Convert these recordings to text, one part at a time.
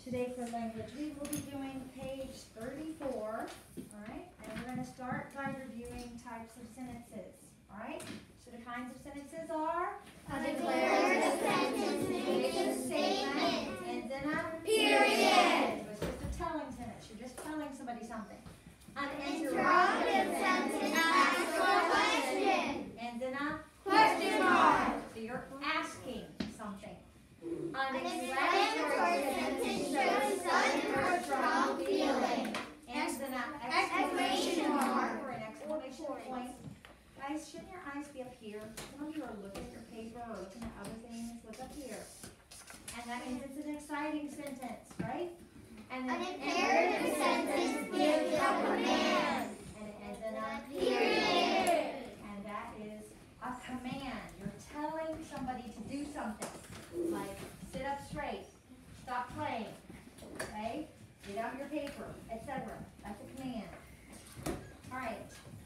Today for language, we will be doing page 34, all right? And we're going to start by reviewing types of sentences, all right? So the kinds of sentences are? A declarative sentence makes a statement. And then a period. So it's just a telling sentence. You're just telling somebody something. An Interrogative sentence asks a question. And then a Question mark. So you're asking something. An exclamatory sentence shows sudden or strong feeling. And then an Exclamation mark. or an exclamation point. Guys, shouldn't your eyes be up here? Some of you are looking at your paper or looking at other things. Look up here. And that means it's an exciting sentence, right? And An imperative sentence gives a command. And it ends in a Period. And that is a command. You're telling somebody to do something. Like sit up straight, stop playing, okay? Get out your paper, etc. That's a command. All right.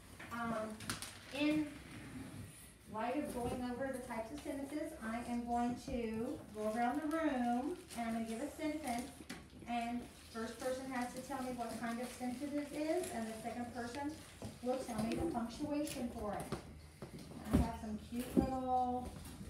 In light of going over the types of sentences, I am going to go around the room and I'm going to give a sentence. And first person has to tell me what kind of sentence it is, and the second person will tell me the punctuation for it. I have some cute little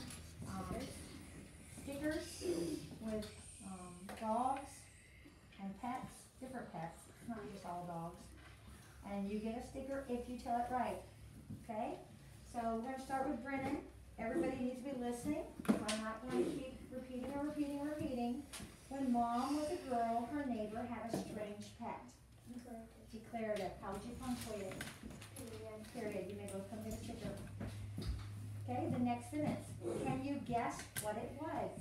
stickers with dogs and pets, different pets, not just all dogs. And you get a sticker if you tell it right, okay? So we're going to start with Brennan. Everybody needs to be listening, so I'm not going to keep repeating or repeating or repeating. When Mom was a girl, her neighbor had a strange pet. Declarative. How would you punctuate it? Period. You may both come get a sticker. Okay, the next sentence. Can you guess what it was?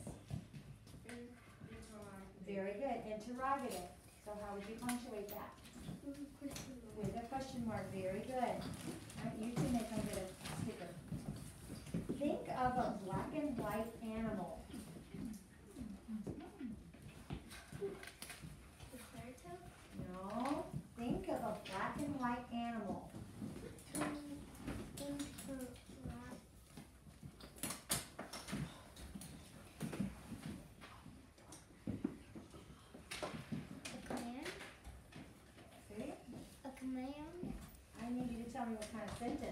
Very good. Interrogative. So how would you punctuate that? With a question mark. Very good. All right, you two may come get a sticker. Think of a black and white animal. No. Think of a black and white animal. See? A command. I need you to tell me what kind of sentence.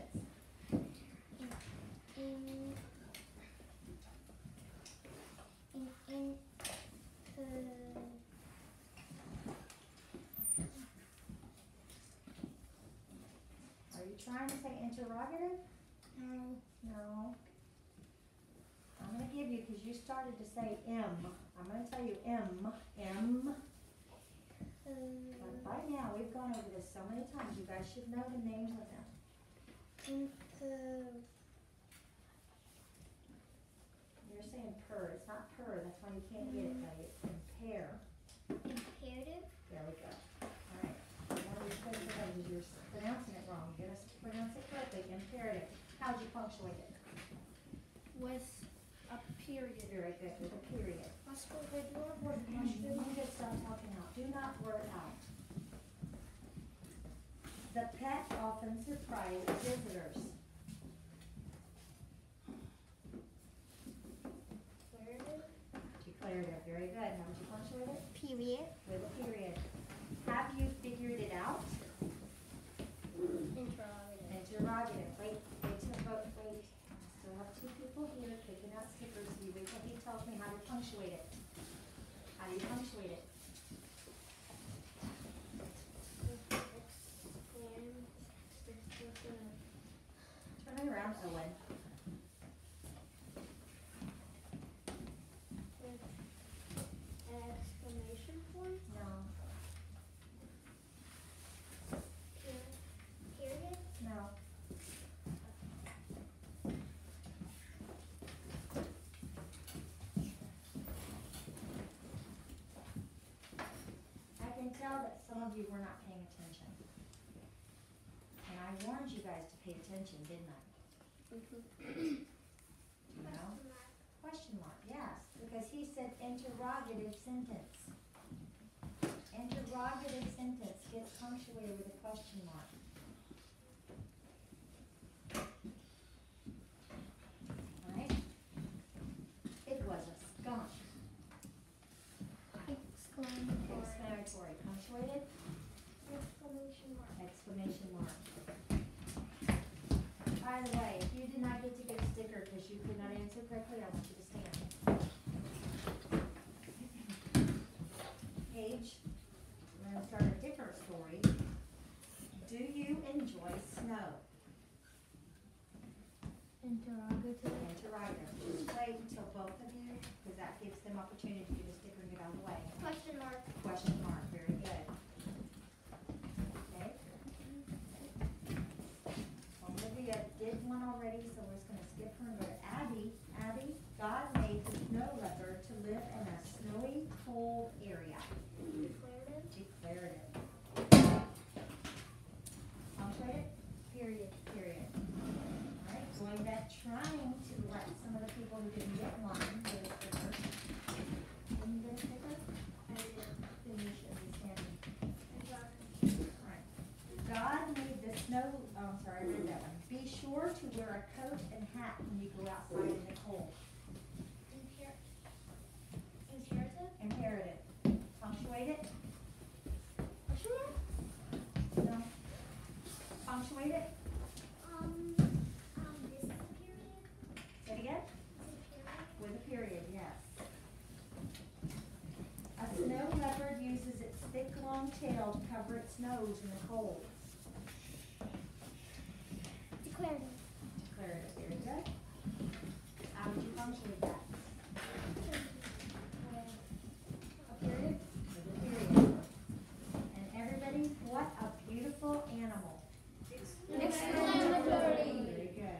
Are you trying to say interrogative? No. I'm going to give you, because you started to say M. I'm going to tell you M. M. But by now, we've gone over this so many times. You guys should know the names of them. You're saying purr. It's not purr. That's why you can't get it, buddy. It's impair. Imperative. There we go. All right. Now you're supposed to know because you're pronouncing it wrong. You gotta pronounce it correctly. Imperative. How'd you punctuate it? With a period. Very good. With a period. You You just stop talking out. Do not word out. The pet often surprises visitors. Declarative. Very good. How would you punctuate it? Period. With a period. Have you figured it out? Interrogative. Interrogative. Wait till the vote. Wait. I still have two people here picking out stickers. You wait till he tells me how to punctuate it. How do you punctuate it? Turn it around, Owen. An exclamation point. No. Period. No. I can tell that some of you were not paying attention. And I warned you guys to pay attention, didn't I? No? Question mark, yes. Because he said interrogative sentence. Interrogative sentence gets punctuated with a question mark. Alright? It was a skunk. Exclamatory. Punctuated? Exclamation mark. Exclamation mark. By the way, if you did not get to get a sticker because you could not answer correctly, I want you to stand. Paige, we're going to start a different story. Do you enjoy snow? Interrogative. Interrogative. Just wait until both of you, because that gives them opportunity to get a sticker and get out of the way. Question mark. Question mark, very good. Okay. Olivia did one already, so we're just gonna skip her and go to Abby. Abby, God made the snow leopard to live in a snowy, cold area. Declarative. Declarative. Punctuated? Period. Period. All right, going back, trying to let some of the people who didn't get one get a sticker. Didn't get a sticker? I did. Then you should be standing. Interrogative. All right. God made the snow, oh, I'm sorry, I read that one. Be sure to wear a coat and hat when you go outside in the cold. Imperative. Imperative. Punctuate it? No. Punctuate it? This is a period. Say it again? This is a period. With a period, yes. A snow leopard uses its thick, long tail to cover its nose in the cold. Declarative. Declarative, very good. How would you punctuate that? A period. With a period. And everybody, what a beautiful animal. Exclamatory. Very good.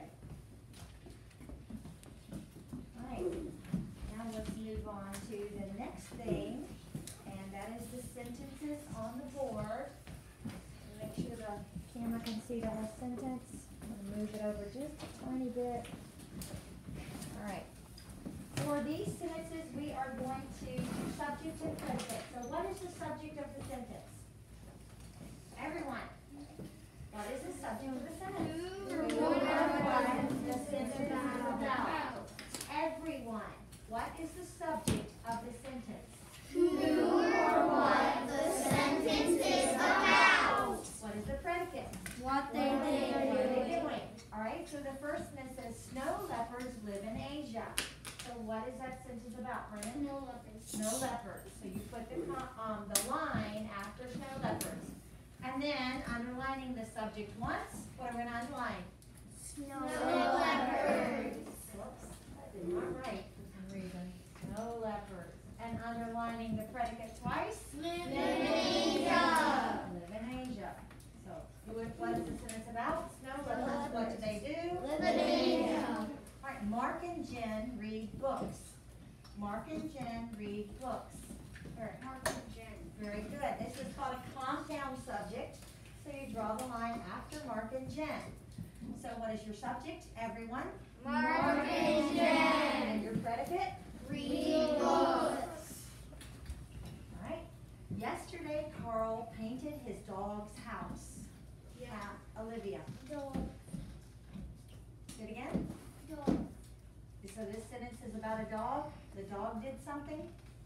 All right, now let's move on to the next thing, and that is the sentences on the board. Make sure the camera can see the whole sentence. I'm gonna move it over just a tiny bit. All right. For these sentences, we are going to do subject and predicate. So what is the subject of the sentence? Everyone. What is the subject of the sentence? What the sentence is about. Everyone. What is the subject of the sentence? Who or what the sentence is about. What is the predicate? What they What are they did. doing? All right, so the first one says snow leopards live in Asia. So what is that sentence about, Brandon? No leopards. Snow leopards. So you put the line after snow leopards. And then underlining the subject once, what are we going to underline? Snow leopards. Whoops, I did not write for some reason. Snow leopards. And underlining the predicate twice? Live in Asia. Live in Asia. So what is the sentence about? Snow leopards. What do they do? Live in Asia. All right, Mark and Jen read books. Mark and Jen read books. Very, Mark and Jen. very good. This is called a compound subject. So you draw the line after Mark and Jen. So what is your subject? Everyone. Mark and Jen. And your predicate? Read books. All right. Yesterday, Carl painted his dog's house. Yeah. Olivia. Dog. Do it again. Dog. So this sentence is about a dog. The dog did something.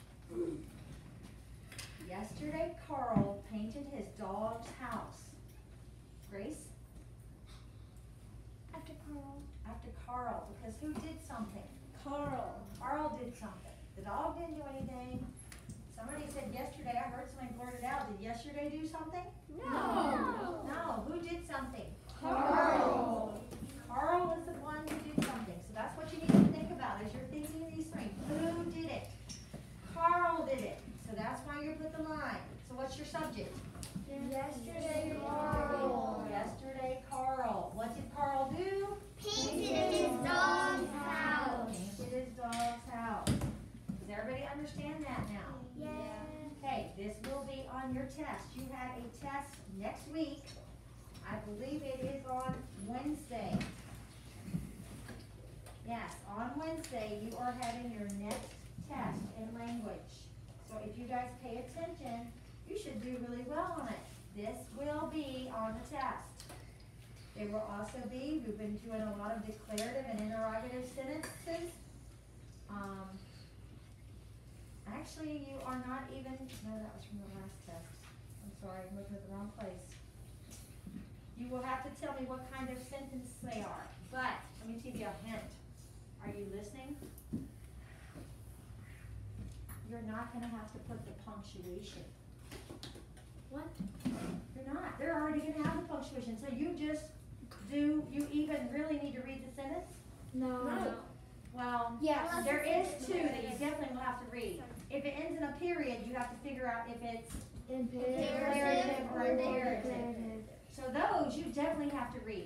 Yesterday, Carl painted his dog's house. Grace? After Carl. After Carl, because who did something? Carl. Carl did something. The dog didn't do anything. Somebody said yesterday, I heard somebody blurt it out. Did yesterday do something? No. No. Who did something? Carl. Carl is the one who did something. So that's what you need to think about as you're thinking of these things. Who did it? Carl did it. So that's why you put the line. So what's your subject? Yesterday, Carl. Yesterday, Carl. What did Carl do? Painted his dog's house. Painted his dog's house. Does everybody understand that now? Yeah. Okay, this will be on your test. You have a test next week. I believe it is on Wednesday. Yes, on Wednesday you are having your next test in language. So if you guys pay attention, you should do really well on it. This will be on the test. There will also be, we've been doing a lot of declarative and interrogative sentences. Actually, you are not even, no, that was from the last test. I'm sorry, I'm looking at the wrong place. You will have to tell me what kind of sentence they are. But, let me give you a hint. Are you listening? You're not gonna have to put the punctuation. What? You're not. They're already gonna have the punctuation. So you just do, you even really need to read the sentence? No. Well, Yes. there is two that you definitely will have to read. If it ends in a period, you have to figure out if it's declarative or imperative. So those you definitely have to read.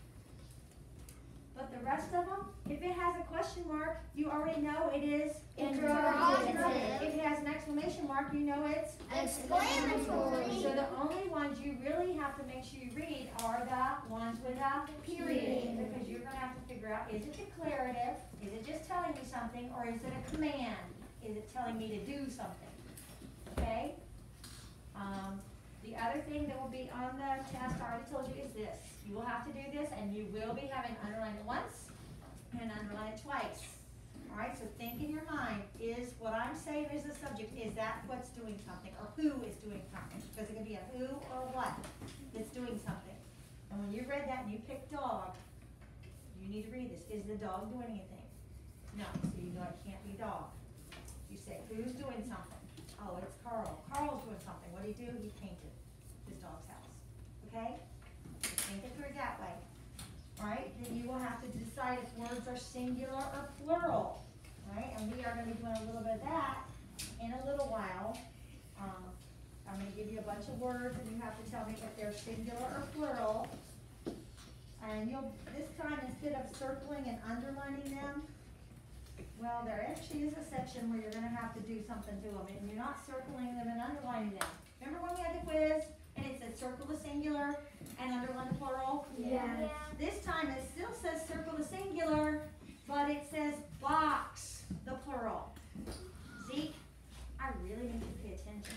But the rest of them, if it has a question mark, you already know it is Interrogative. If it has an exclamation mark, you know it's Exclamatory. So the only ones you really have to make sure you read are the ones with a period, because you're gonna have to figure out, is it declarative, is it just telling you something, or is it a command? Is it telling me to do something? Okay? The other thing that will be on the test, I already told you, is this. You will have to do this, and you will be having underline it once and underline it twice. All right, so think in your mind, is what I'm saying is the subject, is that what's doing something, or who is doing something? Because it can be a who or what that's doing something. And when you read that and you pick dog, you need to read this. Is the dog doing anything? No, so you know it can't be dog. You say, who's doing something? Oh, it's Carl. Carl's doing something. What did he do? He painted his dog's house. Okay? Think it through that way. Alright, then you will have to decide if words are singular or plural. Alright, and we are going to be doing a little bit of that in a little while. I'm going to give you a bunch of words and you have to tell me if they're singular or plural. And you'll, this time instead of circling and underlining them, well, there actually is a section where you're going to have to do something to them, and you're not circling them and underlining them. Remember when we had the quiz, and it said circle the singular and underline the plural? Yes. This time it still says circle the singular, but it says box the plural. Zeke, I really need you to pay attention.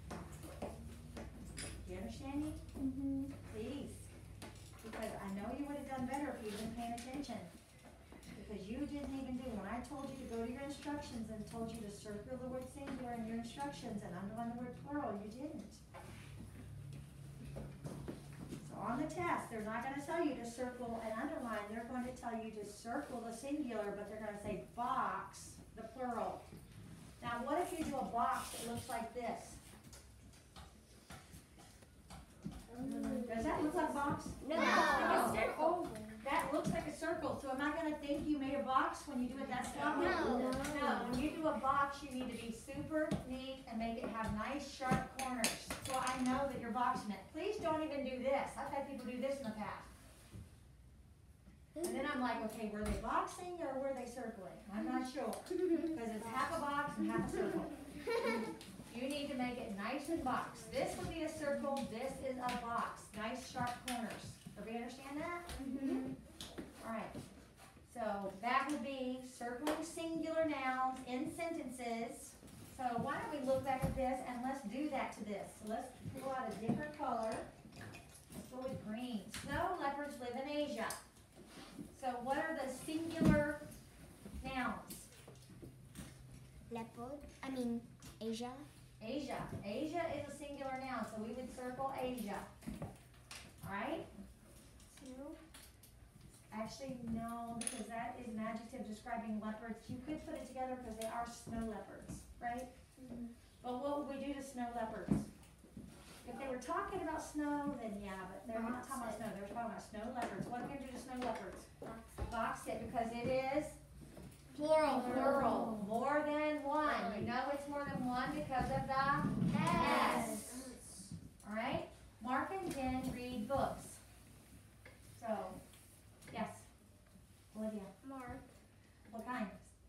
Do you understand me? Mm-hmm. Please. Because I know you would have done better if you'd been paying attention. Because you didn't even do, when I told you to go to your instructions and told you to circle the word singular in your instructions and underline the word plural, you didn't. So on the test, they're not going to tell you to circle and underline. They're going to tell you to circle the singular, but they're going to say box the plural. Now, what if you do a box that looks like this? Does that look like a box? No. No. That looks like a circle, so am I gonna think you made a box when you do it that slow? No. No, when you do a box, you need to be super neat and make it have nice sharp corners, so I know that you're boxing it. Please don't even do this. I've had people do this in the past. And then I'm like, okay, were they boxing or were they circling? I'm not sure, because it's half a box and half a circle. You need to make it nice and boxed. This would be a circle, this is a box. Nice sharp corners. Everybody understand that? Mm-hmm. Alright, so that would be circling singular nouns in sentences. So why don't we look back at this and let's do that to this. So let's pull out a different color. Let's go with green. Snow leopards live in Asia. So what are the singular nouns? Leopard. Asia. Asia. Asia is a singular noun, so we would circle Asia. Alright? Actually, no, because that is an adjective describing leopards. You could put it together because they are snow leopards, right? Mm-hmm. But what would we do to snow leopards? If they were talking about snow, then yeah, but they're not talking about snow. They're talking about snow leopards. What are we going to do to snow leopards? Box it, because it is Plural. plural. More than one. You know it's more than one because of the S. Alright? Mark and Jen read books. So, yes. Olivia, Mark. what kind?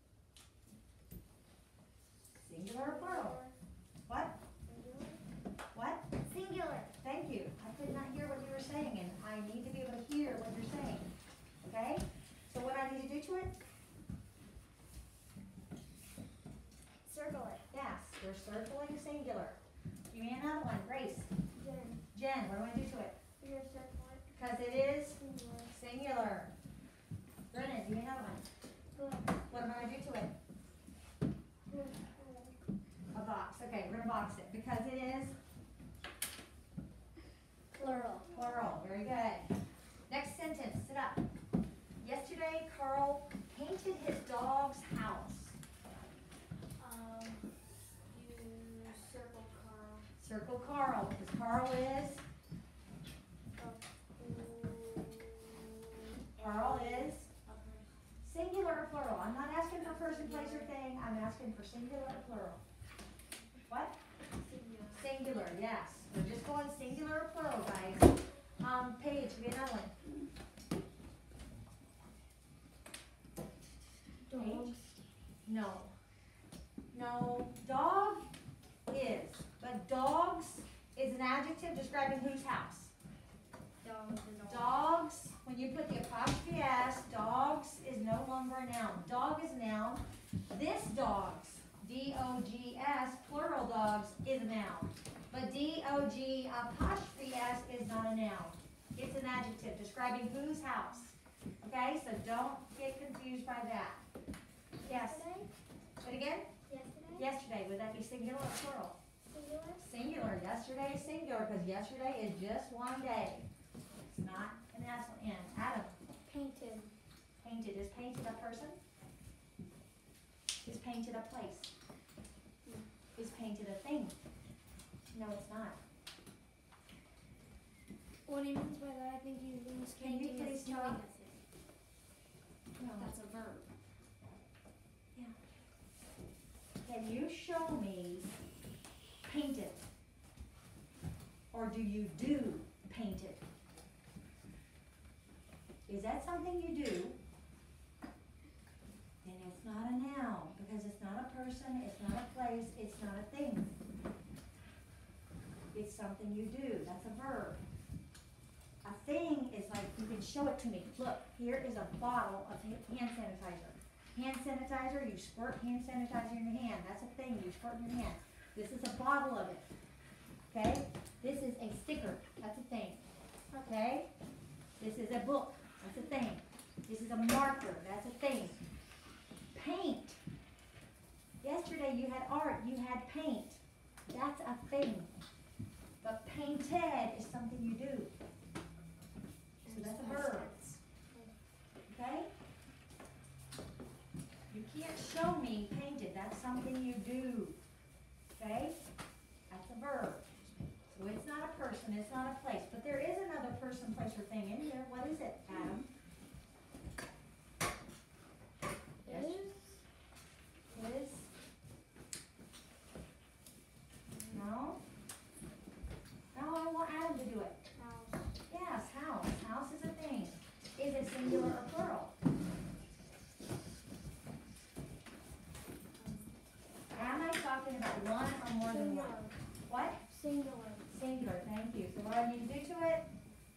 Singular or plural? What? What? Singular. Thank you. I could not hear what you were saying, and I need to be able to hear what you're saying. Okay? So what I need to do to it? Circle it. Yes, we're circling singular. Give me another one. Grace. Jen, what do I do to it? You're circling. Because it is Singular. singular. Brennan, give me another one. What am I going to do to it? Okay, we're gonna box it because it is Plural. plural. Very good. Next sentence, sit up. Yesterday, Carl painted his dog's house. You circle Carl. Circle Carl, because Carl is, Carl is singular or plural. I'm not asking for person, place, or thing. I'm asking for singular or plural. What? Singular, yes. We're just going singular or plural, guys. Paige, give me another one. Paige? No. No. Dog is. But dogs is an adjective describing whose house? Dogs, when you put the apostrophe S, dogs is no longer a noun. Dog is a noun. This dogs, D-O-G-S, plural dogs, is a noun. But D-O-G apostrophe S is not a noun. It's an adjective describing whose house. Okay, so don't get confused by that. Yes? Say it again? Yesterday, would that be singular or plural? Singular. Yesterday is singular because yesterday is just one day. It's not an S on end. Adam. Painted. Painted. Is painted a person? Is painted a place? Is painted a thing? No, it's not. What he means by that, I think he means Can you painting please is doing talk? a thing. No. That's a verb. Can you show me painted? Or do you do painted? Is that something you do? Then it's not a noun because it's not a person, it's not a place, it's not a thing. It's something you do. That's a verb. A thing is like, you can show it to me. Look, here is a bottle of hand sanitizer. Hand sanitizer, you squirt hand sanitizer in your hand. That's a thing, you squirt in your hand. This is a bottle of it. Okay? This is a sticker. That's a thing. Okay? This is a book. That's a thing. This is a marker. That's a thing. Paint. Yesterday you had art. You had paint. That's a thing. But painted is something you do. So that's a verb. Okay? You can't show me painted. That's something you do. Okay? That's a verb. So it's not a person, it's not a place. But there is another person, place, or thing in here. What is it, Adam? Yes? Is? No? No, I want Adam to do it. House. Yes, house. House is a thing. Is it singular or plural? Am I talking about one or more than one? What? Singular. Singular, thank you. So what I need to do to it?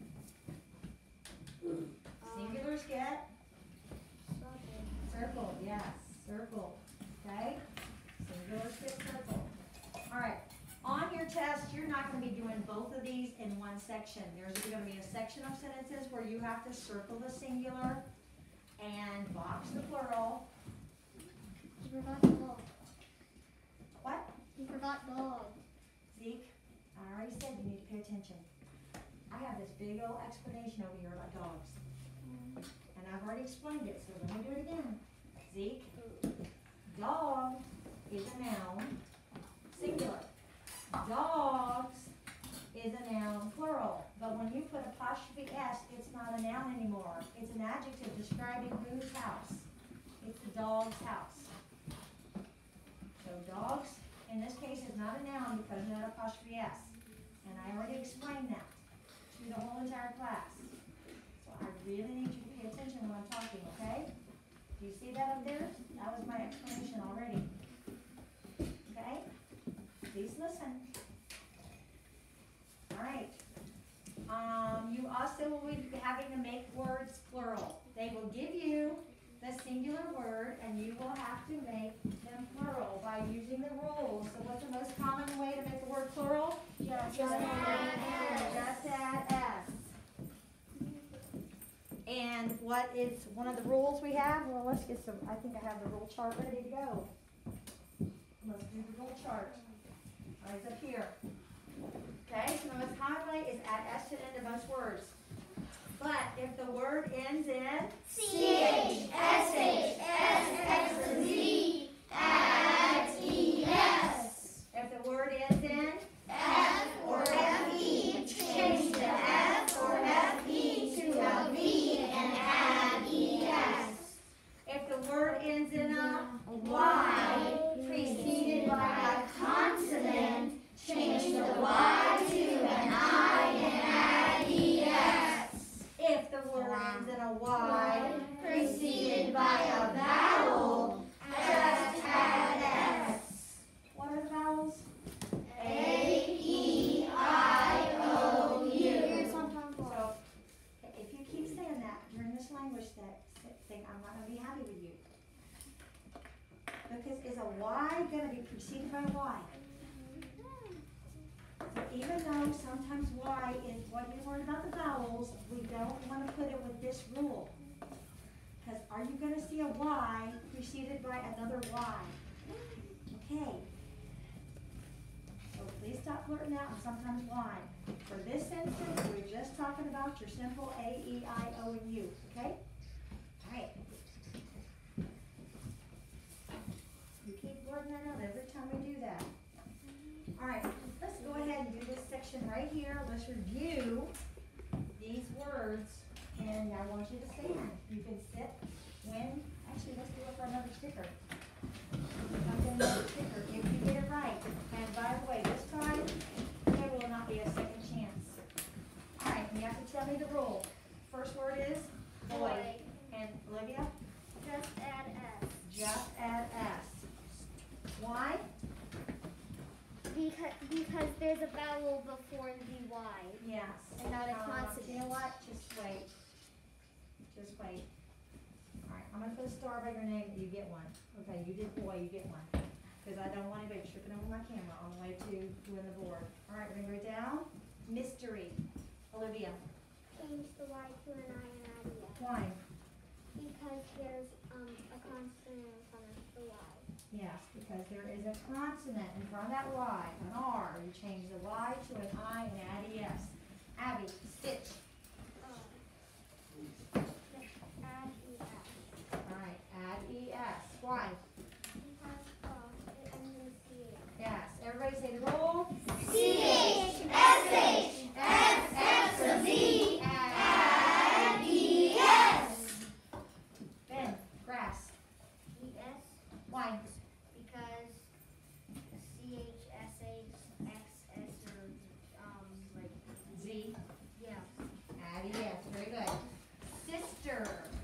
Singulars get circled, yes, circled. Okay? Singulars get circled. All right. On your test, you're not going to be doing both of these in one section. There's going to be a section of sentences where you have to circle the singular and box the plural. You forgot dog. What? You forgot dog. Zeke, I already said you need to pay attention. I have this big old explanation over here about dogs. And I've already explained it, so let me do it again. Zeke, dog is a noun, singular. Dogs is a noun, plural. But when you put apostrophe S, it's not a noun anymore. It's an adjective describing whose house? It's the dog's house. So dogs, in this case, is not a noun because of that apostrophe S. And I already explained that to the whole entire class. So I really need you to pay attention when I'm talking, okay? Do you see that up there? That was my explanation already. Okay? Please listen. All right. You also will be having to make words plural. They will give you the singular word, and you will have to make them plural by using the rules. So what's the most common way to make a word plural? Just add S. And what is one of the rules we have? Well, let's get some, I think I have the rule chart ready to go. Let's do the rule chart. Right up here. Okay, so the most common way is add S to the end of most words. But if the word ends in C-H-S-H-S-X-Z, add E-S. if the word ends in F or F-E, change the F or F-E to a V and add E-S. if the word ends in a Y preceded by a consonant, change the Y to an I and add ES. if the word ends in a Y Preceded by a vowel, just add S. what are the vowels? A-E-I-O-U. So if you keep saying that during this language thing, I'm not going to be happy with you. Because is a Y going to be preceded by a Y? So even though sometimes Y is what you learn about the vowels, we don't want to put it with this rule. Because are you going to see a Y preceded by another Y? Okay. So please stop blurting out and sometimes Y. For this instance, we're just talking about your simple A, E, I, O, and U. Okay? All right. You keep blurting that out every time we do that. All right, let's go ahead and do this section right here. Let's review these words, and I want you to stand. You can sit when, actually, let's do it for another sticker. I'm doing another sticker if you get it right. And by the way, this time, there will not be a second chance. All right, you have to tell me the rule. First word is boy. And Olivia? Just add S. Just add S. Why? Because there's a vowel before the Y. Yes. And not a consonant. You know what? Just wait. Just wait. All right, I'm going to put a star by your name and you get one. Okay, you did boy, you get one. Because I don't want anybody tripping over my camera on the way to doing the board. All right, we're going to go down. Mystery. Olivia. Change the Y to an I and add ES. Why? Because there's a consonant in front of the Y. Yes, because there is a consonant in front of that Y, an R. You change the Y to an I and add ES. Abby, stitch. Add ES. All right, add ES. Why? Because it ends in CH. Yes, everybody say the rule. C-H-S-H-S-X-Z, add ES. Ben, grass. ES. Why? Because C-H-S-H-X-S or, like, Z. yeah. Add ES. Very good. Sister.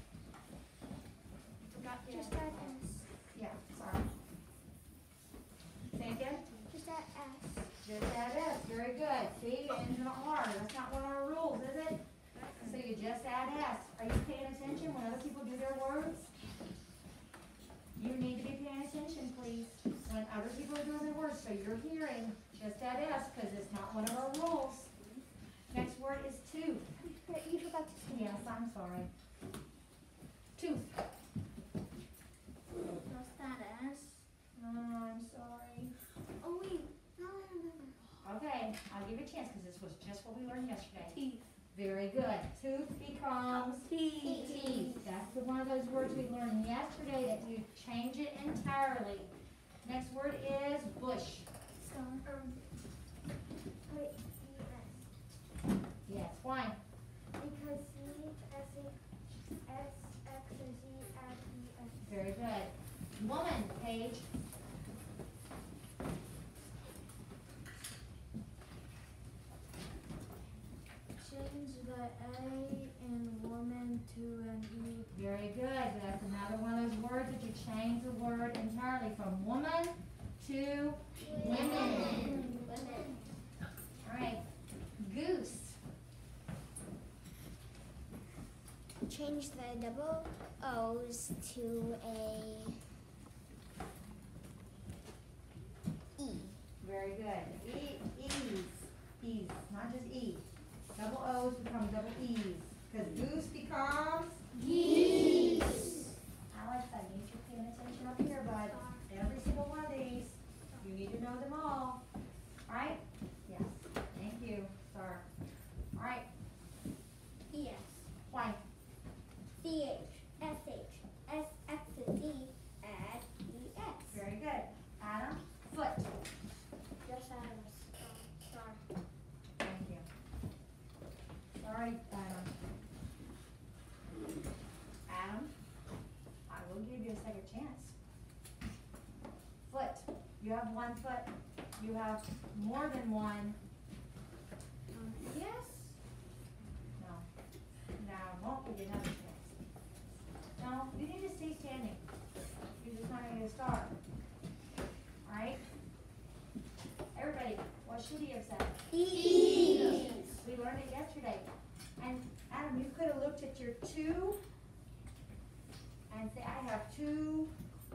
Just add S. Yeah, sorry. Say again. Just add S. Just add S. Very good. See, it ends in a R. That's not one of our rules, is it? So you just add S. Are you paying attention when other people do their words? You need to be paying attention, please, when other people are doing their words. So you're hearing just add S because it's not one of our rules. Next word is tooth. You forgot to say Yes, I'm sorry. Tooth. Just add S. I'm sorry. Oh, wait. Now I remember. Okay, I'll give you a chance because this was just what we learned yesterday. Teeth. Very good. Tooth becomes teeth. That's one of those words we learned yesterday that you change it entirely. Next word is bush. Wait, ES. Yes, why? Because C-H-S-H-S-X-Z add ES. Very good. Woman, Paige. Change the A in woman to an E. Very good. That's another one of those words that you change the word entirely from woman to women. All right. Goose. Change the double O's to a E. Very good. E's, not just E. Double O's become double E's. Because goose becomes Geese. Alex, I need you paying attention up here, bud. Every single one of these, you need to know them all. You have 1 foot. You have more than one. Yes. No. Now, won't give you another chance. No, you need to stay standing. You're just not going to get a star. Alright? Everybody, what should he have said? Eat. We learned it yesterday. And Adam, you could have looked at your 2 and say, I have 2.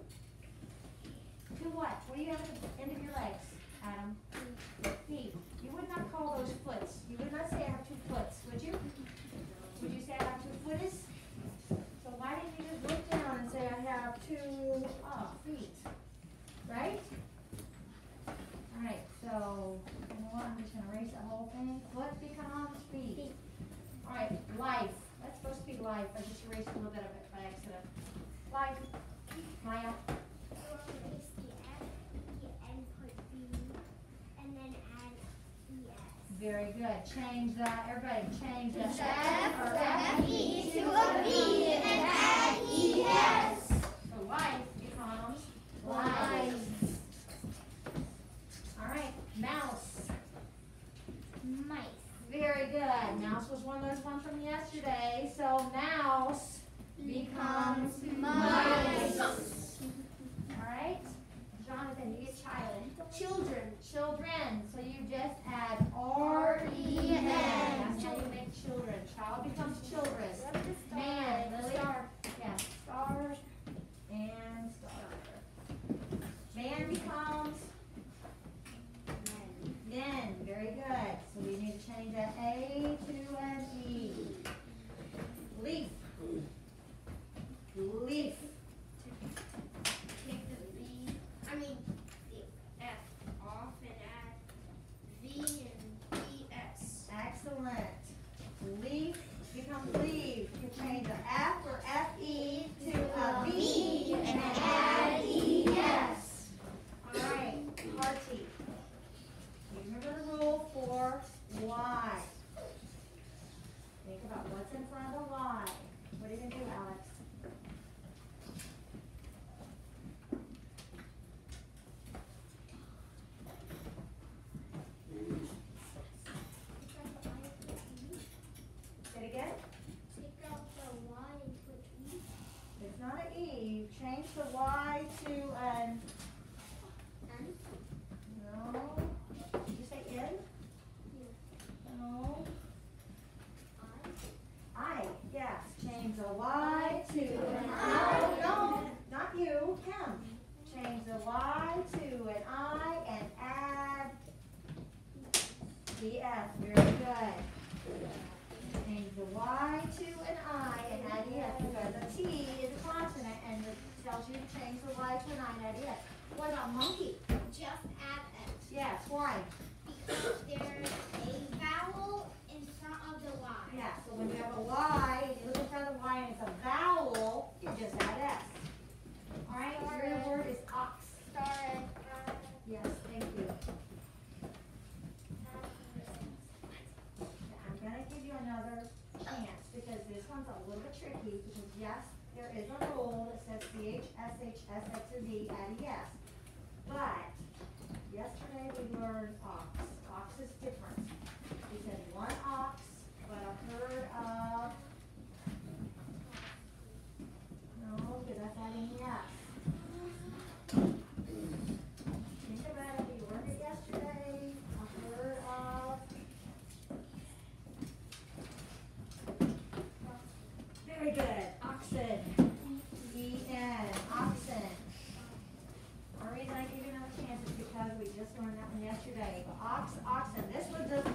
2 what? What do you have at the end of your legs, Adam? Feet. You would not call those foots. You would not say I have 2 foots, would you? Would you say I have 2 footies? So why didn't you just look down and say I have 2 feet? Right? Alright, so you know what? I'm just gonna erase the whole thing. Foot becomes feet. Alright, life. That's supposed to be life. I just erased a little bit of it by accident. Life. Maya. Erase the F, the N, put B, and then add ES. Very good. Change that. Everybody change the The F or F-E to a B and add ES. So life becomes life. Alright, mouse. Mice. Very good. Mouse was one of those ones from yesterday. So mouse becomes mice. Alright? Jonathan, you get child. Children. Children. So you just add R-E-N. That's how you make children. Child becomes children. Man, Lily. Yeah, stars and star. Man becomes men. Very good. So we need to change that A to an E. Leaf. Leaf. Take the F off and add V and ES. Excellent. Leaf becomes leaf. You change the F or F-E to a B and add E-S. All right, hearty. You remember the rule for Y. Think about what's in front of the Y. What are you going to do, Alex? Say it again. Take out the Y and put E. It's not an E. You change the Y to an... N. No. Did you say N? No. I. Yes. Change the Y to an I. No, not you. Him. Change the Y to an I and add the F. Very good. Change the Y to an I and add the F because the T is a consonant and it tells you to change the Y to an I and add the F. What about monkey? Just add X. Yes. Why? Because there's a vowel in front of the Y. Yeah, so when you have a Y, and you look in front of the Y and it's a vowel, you just add S. Alright, your word is ox. Started. Yes, thank you. I'm going to give you another chance because this one's a little bit tricky because yes, there is a rule that says CH, SH, SX, and D, add ES. But yesterday we learned ox. Ox is different. We said one ox, but a herd of... No, because that's adding ES. Think about it. We learned it yesterday. A herd of... Very good. Oxen. E-N. Oxen. The reason I give you another chance is because we just learned that one yesterday. Ox, oxen. This was the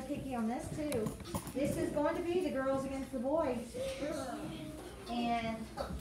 picky on this too. This is going to be the girls against the boys. And,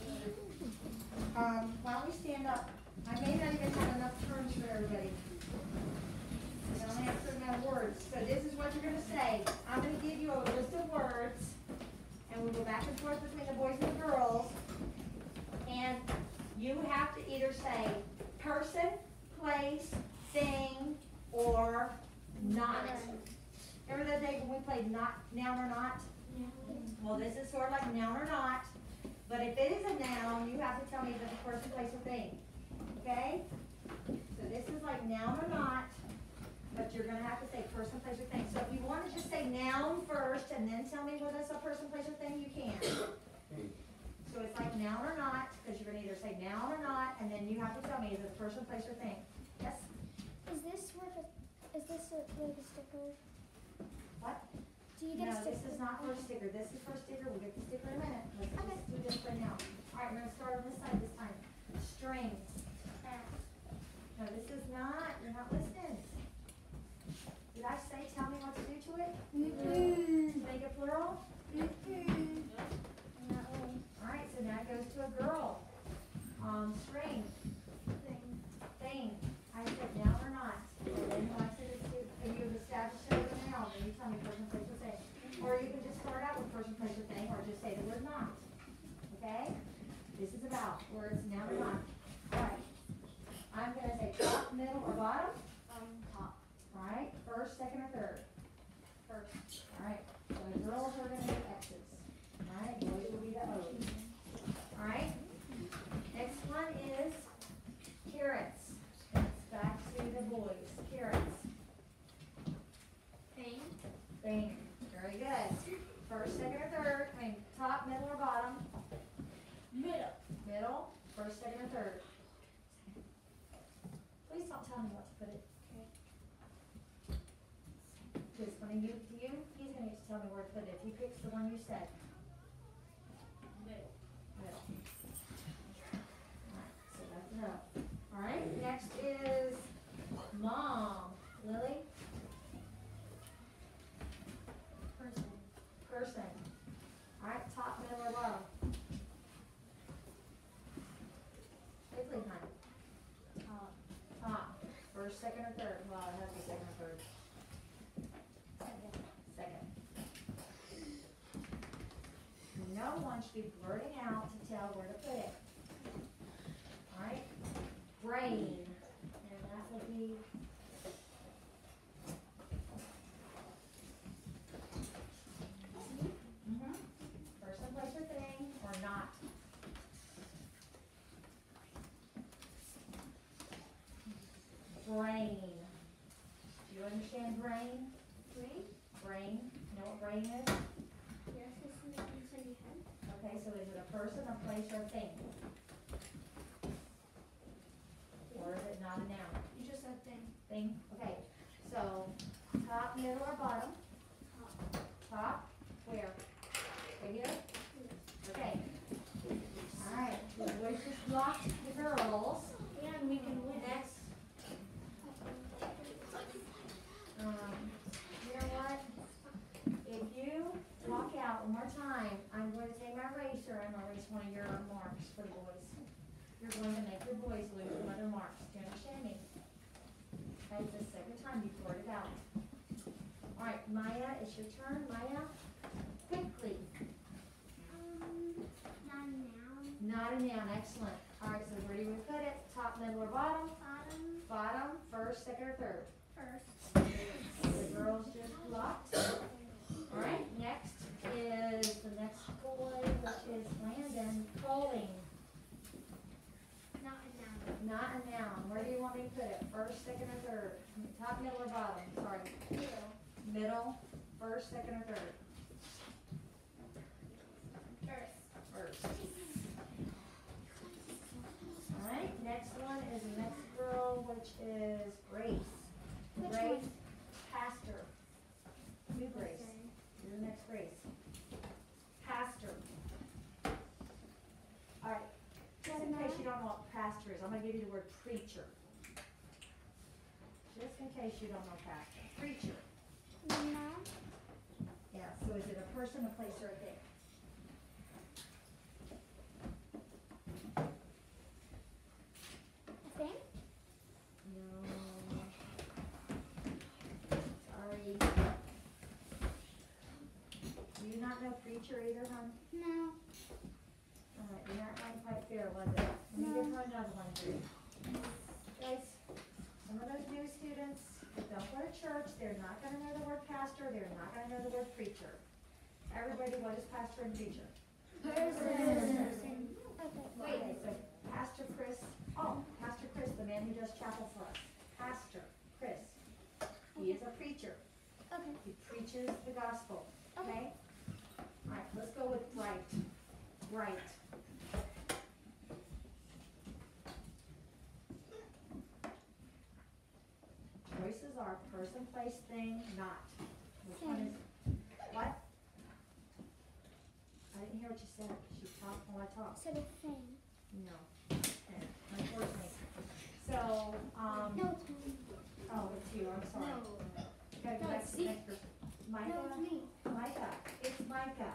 why don't we stand up? I may not even have enough turns for everybody. I only have a certain amount of words. So this is what you're gonna say. I'm gonna give you a list of words, and we'll go back and forth between the boys and the girls. And you have to either say person, place, thing, or not. Remember that day when we played not, noun or not? Well, this is sort of like noun or not. But if it is a noun, you have to tell me if it's a person, place, or thing. Okay? So this is like noun or not, but you're going to have to say person, place, or thing. So if you want to just say noun first and then tell me whether it's a person, place, or thing, you can. So it's like noun or not, because you're going to either say noun or not, and then you have to tell me is it a person, place, or thing. Yes? Is this like a sticker? What? Do you get No, a sticker? this is not for a sticker. This is for a sticker. We'll get the sticker in a minute. Let's just do this right now. All right, we're going to start on this side this time. Strings. No, this is not. You're not listening. Did I say tell me what to do to it? Make it plural? No. All right, so now it goes to a girl. String. Thing. I said noun or not. And then once it is, and you've established it with a noun, then you tell me person, place, or thing. Or you can just start out with person, place, or thing, or just say the word not. Okay? This is about words noun or not. All right. I'm going to say top, middle, or bottom. Top. All right. First, second, or third. First. All right. So the girls are going to be X's. All right. Boys will be the O's. All right. Next one is carrots. It's back to the boys. Carrots. Thing. Very good. First, second, or third. I mean, top, middle, or bottom. Middle. Middle. First, second, or third. Please don't tell me what to put it. Because when he's going to get to tell me where to put it. If he picks the one you said. Middle. Middle. Alright, so that's enough. Alright, next is mom. Lily? Person. Alright, top, middle, or bottom? Quickly, honey. Top. First, second, or third? Well, it has to be second or third. Second. No one should be blurting out to tell where to put it. Alright? Brain. And that would be person, place, or thing, or not. Brain. Do you understand brain? Brain. You know what brain is? Yes, this is inside your head. Okay, so is it a person, a place, or a thing? Or is it not a noun? You just said thing. Thing? Okay, so top, middle, or bottom? Top. Where? Right here? Okay. Alright, the boys just blocked the girls. And we can win. Next. You know what? If you walk out one more time, I'm going to take my eraser and I'll erase one of your marks for the boys. You're going to make your boys lose one of their marks. Do you understand me? Okay, it's the second time you poured it out. Alright, Maya, it's your turn. Maya, quickly. Not a noun. Not a noun, excellent. Alright, so where do you put it? Top, middle, or bottom? Bottom. Bottom, first, second, or third? First. The girls just blocked. Alright, next is the next boy, which is Landon. Calling. Not a noun. Not a noun. Where do you want me to put it? First, second, or third? Top, middle, or bottom? Sorry. Middle. Middle, first, second, or third? First. First. Alright, next one is the next girl, which is Grace. Which Grace, one? pastor. New Grace. You're the next Grace. Pastor. Alright, just in case you don't know what pastor is, I'm gonna give you the word preacher. Just in case you don't know pastor. Preacher. Yeah, so is it a person, a place, or a thing? No. Sorry. Do you not know preacher either, hon? No. Alright, you're not going quite fair, was it? Let me give her another one for you. Guys, some of those new students that don't go to church, they're not gonna know the word pastor, they're not gonna know the word preacher. Everybody, what is pastor and preacher? Person. Okay, so Pastor Chris, Pastor Chris, the man who does chapel for us. Pastor Chris, he is a preacher. Okay. He preaches the gospel, okay? Alright, let's go with bright. Bright. Choices are person, place, thing, not. Which one is, what? I didn't hear what you said. She talked while I talked. Said a thing. No. Okay, unfortunately. So, No, it's me. oh, it's you, I'm sorry. No. Gotta go No, back it's to the me. next person. Micah? No, it's me. Micah, it's Micah.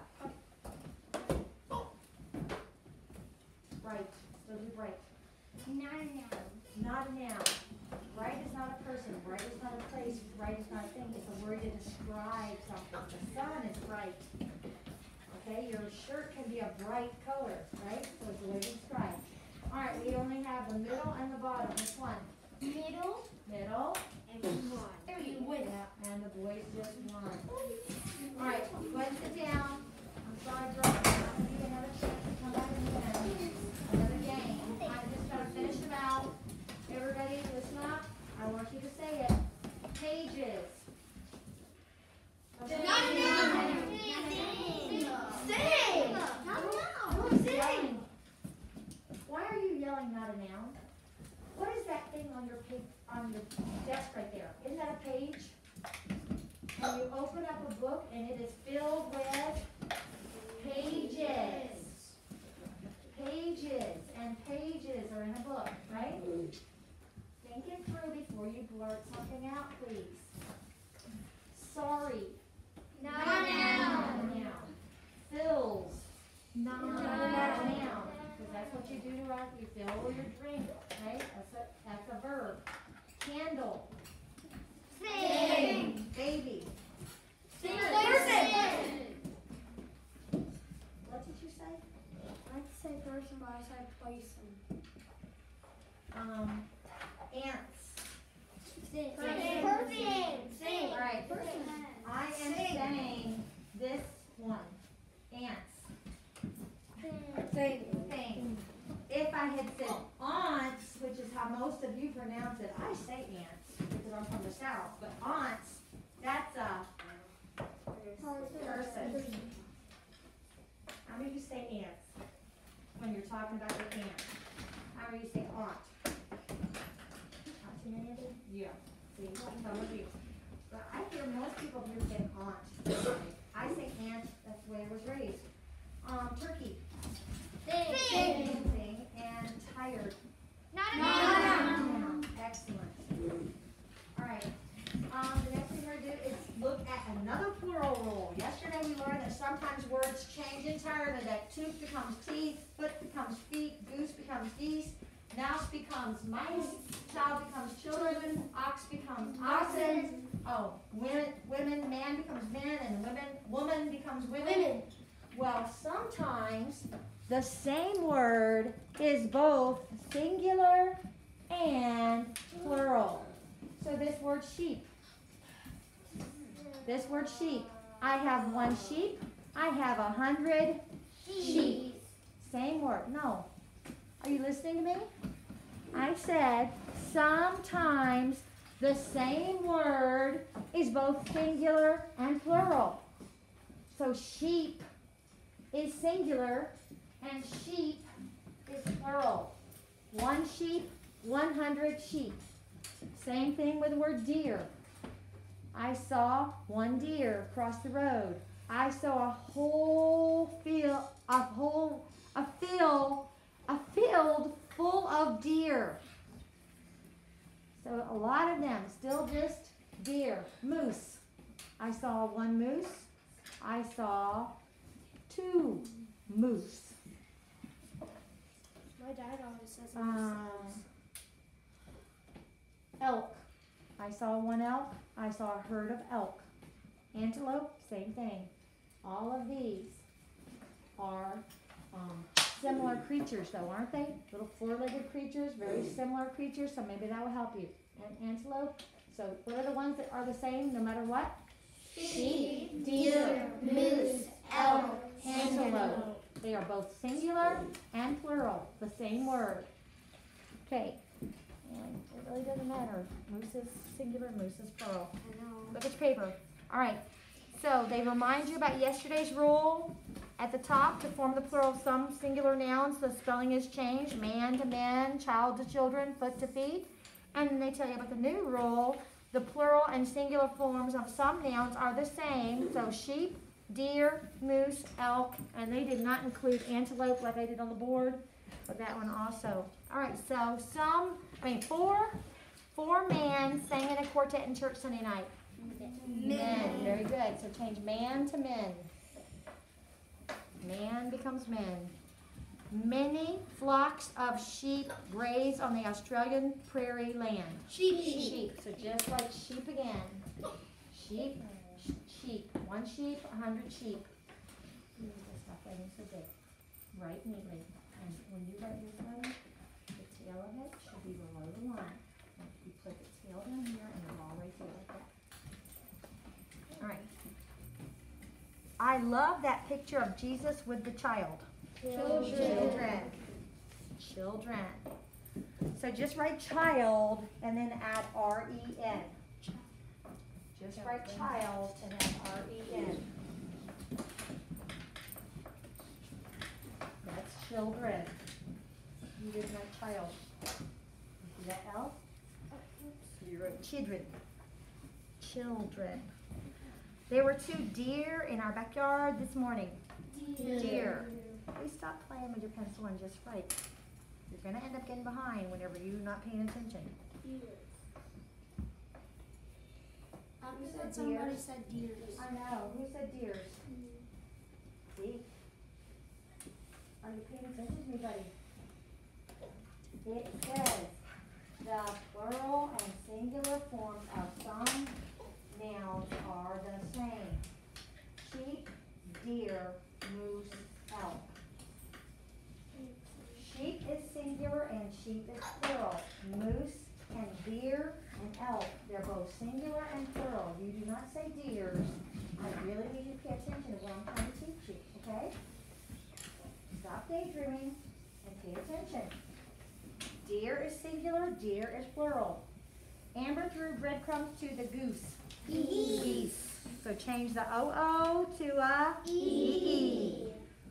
Right, still do right. Not a noun. Not a noun. Right is not a person, right is not a place, right is not a thing. It's a word to describe something. The sun is bright. Okay, your shirt can be a bright color, right? So it's a way to describe. Alright, we only have the middle and the bottom. Which one? Middle. Middle. And one. You win. Yeah, and the boys just won. Alright, go ahead and sit down. I'm sorry, girls, I'm not gonna give you another chance to come back and win. Another game. I just gotta finish them out. Everybody, listen up. I want you to say it. Pages. Okay. Not a noun. Sing. Not a noun. Who's yelling? Why are you yelling not a noun? What is that thing on your desk right there? Isn't that a page? And you open up a book and it is filled with pages. Pages and pages are in a book, right? Think it through before you blurt something out, please. Sorry. Not a noun. Noun. Fills. Not a noun. Because that's what you do to us. You fill your drink, right? That's a verb. Candle. Sing. Baby. Sing. What did you say? I'd say person, but I said place. Ants. Sing. Sing. All right. I am saying this one. Ants. Thing. If I had said aunts, which is how most of you pronounce it, I say ants because I'm from the South, but aunts, that's a person. How many of you say ants when you're talking about your aunt? How many of you say aunt? Not too many of you? Yeah. See, some of you. But I hear most people here say aunt. I say aunt, that's the way I was raised. Turkey. Thing. And tired. Not a noun. Excellent. All right. The next thing we're going to do is look at another plural rule. Yesterday we learned that sometimes words change entirely. That tooth becomes teeth, foot becomes feet, goose becomes geese, mouse becomes mice, child becomes children, ox becomes oxen. Oh, women, man becomes men, and woman becomes women. Well, sometimes the same word is both singular and plural. So this word sheep. This word sheep. I have one sheep. I have 100 sheep. Same word. No. Are you listening to me? I said sometimes the same word is both singular and plural. So sheep is singular and sheep is plural. One sheep, 100 sheep. Same thing with the word deer. I saw one deer across the road. I saw a whole field, a field full of deer. So a lot of them, still just deer. Moose. I saw one moose. I saw two moose. My dad always says moose. Elk. I saw one elk. I saw a herd of elk. Antelope, same thing. All of these are similar creatures though, aren't they? Little four-legged creatures, very similar creatures, so maybe that will help you. And antelope, so what are the ones that are the same no matter what? Sheep, deer, moose, elk, Antelope. They are both singular and plural, the same word. Okay, and it really doesn't matter. Moose is singular, moose is plural. I know. Look at your paper. All right, so they remind you about yesterday's rule. At the top, to form the plural of some singular nouns, the spelling is changed. Man to men, child to children, foot to feet. And then they tell you about the new rule. The plural and singular forms of some nouns are the same. So sheep, deer, moose, elk, and they did not include antelope like I did on the board, but that one also. All right, so four men sang in a quartet in church Sunday night. Men. Very good. So change man to men. Man becomes men. Many flocks of sheep graze on the Australian prairie land. Sheep. So just like sheep again. Sheep. One sheep, 100 sheep. Stop writing so big. Write neatly. And when you write this one, the tail of it should be below the line. And you put the tail down here and the ball right there like that. All right. I love that picture of Jesus with the child. Children. So just write child and then add R-E-N. Just write child and add R-E-N. That's children. You didn't write child. You see that L? You wrote children. Children. There were two deer in our backyard this morning. Deer. Please stop playing with your pencil and just write. You're going to end up getting behind whenever you're not paying attention. Somebody said deers. I know. Who said deers? See? Are you paying attention to me, buddy? It says the plural and singular forms of some nouns are the same. Sheep, deer, moose, elk. Sheep is singular and sheep is plural. Moose and deer and elk, they're both singular and plural. You do not say deers. I really need you to pay attention to what I'm trying to teach you, okay? Stop daydreaming and pay attention. Deer is singular, deer is plural. Amber threw breadcrumbs to the goose. Geese. So change the O-O to a E-E.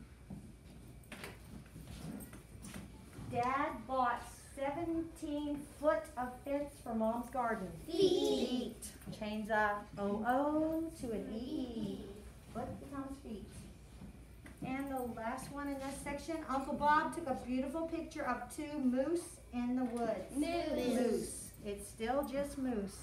Dad bought 17 foot of fence for Mom's garden. Feet. Change the O-O to an E-E. Foot becomes feet. And the last one in this section, Uncle Bob took a beautiful picture of two moose in the woods. Moose. It's still just moose.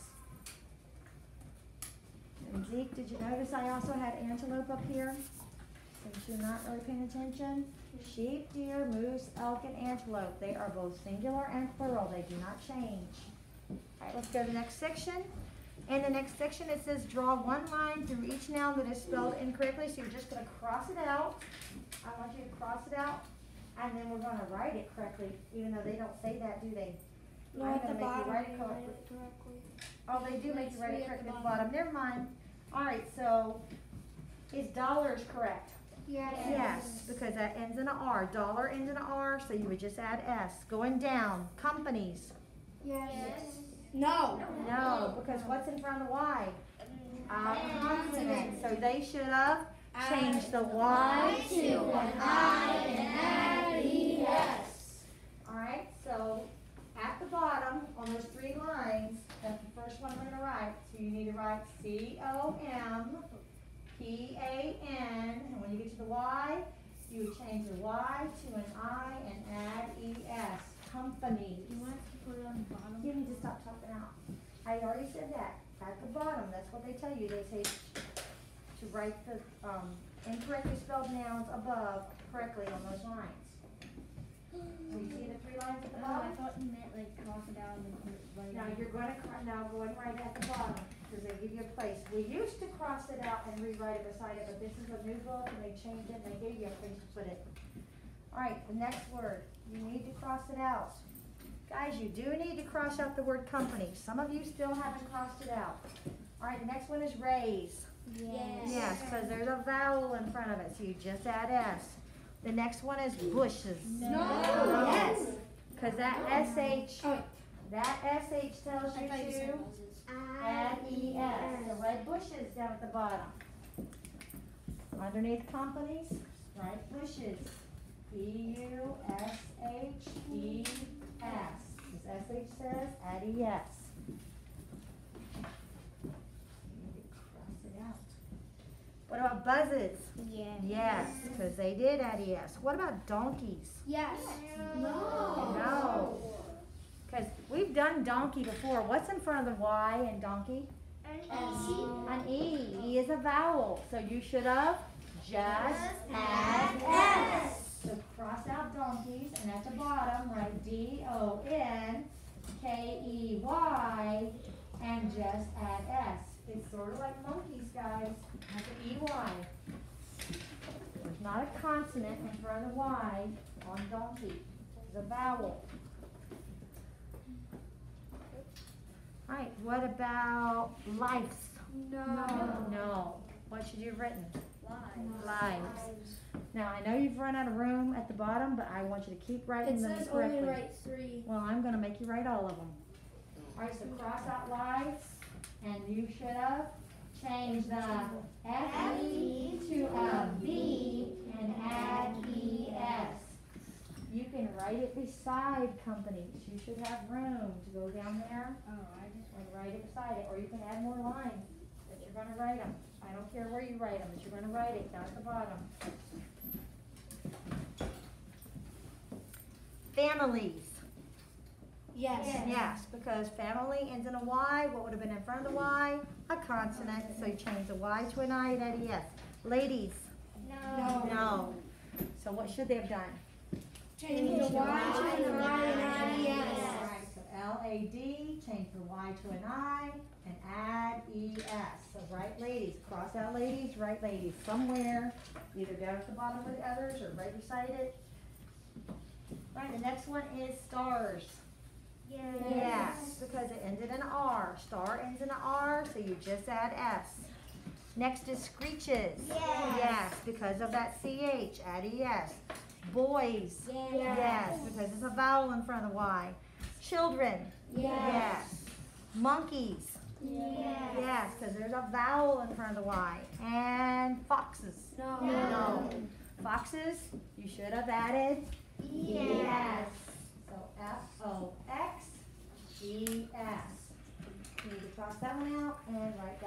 And Zeke, did you notice I also had antelope up here? Since you're not really paying attention. Sheep, deer, moose, elk, and antelope. They are both singular and plural. They do not change. All right, let's go to the next section. In the next section, it says draw one line through each noun that is spelled incorrectly. So you're just going to cross it out. I want you to cross it out. And then we're going to write it correctly, even though they don't say that, do they? No, I'm at the going to make you bottom, write it you correctly. write it correctly. Oh, they do make you write it Three at correctly the at the bottom. Never mind. All right, so is dollars correct? Yes, because that ends in a R. Dollar ends in a R, so you would just add S. Going down, companies. Yes. No. No, because what's in front of the Y? Consonant. So they should have changed the Y to an I and add ES. All right, so at the bottom on those three lines, that's the first one we're going to write. So you need to write COM. P-A-N, and when you get to the Y, you would change the Y to an I and add E-S. Company. You want to put it on the bottom? You need to stop talking out. I already said that. at the bottom, that's what they tell you. They say to write the incorrectly spelled nouns above correctly on those lines. So you see the 3 lines at the Oh, I bottom? thought you meant like crocodile and like. Now you're going to, now going right at the bottom, because they give you a place. We used to cross it out and rewrite it beside it, but this is a new book and they changed it and they gave you a place to put it. Alright, the next word, you need to cross it out. Guys, you do need to cross out the word company. Some of you still haven't crossed it out. Alright, the next one is raise. Yes. Yes, because there's a vowel in front of it, so you just add S. The next one is bushes. No. Yes. Because that SH, that SH tells you to add ES. So write bushes down at the bottom. Underneath companies, write bushes. B-U-S-H-E-S. As SH says, add ES. Cross it out. What about buzzes? Yes. Yes, because they did add ES. What about donkeys? Yes. No. Because we've done donkey before. What's in front of the Y in donkey? An E. E is a vowel. So you should have just add S. So cross out donkeys, and at the bottom write D-O-N-K-E-Y, and just add S. It's sort of like monkeys, guys. Has an E-Y. There's not a consonant in front of the Y on donkey. It's a vowel. Alright, what about lives? No. What should you have written? Lives. Now, I know you've run out of room at the bottom, but I want you to keep writing It them says correctly. only write 3. Well, I'm going to make you write all of them. Alright, so cross out lives, and you should have changed the F-E to a B and add E-S. You can write it beside companies. You should have room to go down there and write it beside it, or you can add more lines that you're going to write them. I don't care where you write them, but you're going to write it down at the bottom. Families. Yes, because family ends in a Y. What would have been in front of the Y? A consonant. So you change the Y to an I and add ES. Ladies. No. So what should they have done? Change the Y to an I and add ES. Alright, so L-A-D, change the Y to an I, and add E-S. So write ladies, cross out ladies, write ladies somewhere, either down at the bottom with the others or right beside it. Alright, the next one is stars. Yes, because it ended in R. Star ends in an R, so you just add S. Next is screeches. Yes, because of that CH, add ES. Boys. Yes, because it's a vowel in front of the Y. Children. Yes. Monkeys. Yes, because there's a vowel in front of the Y. And foxes. No. Foxes, you should have added ES. So F-O-X-E-S. You need to cross that one out and write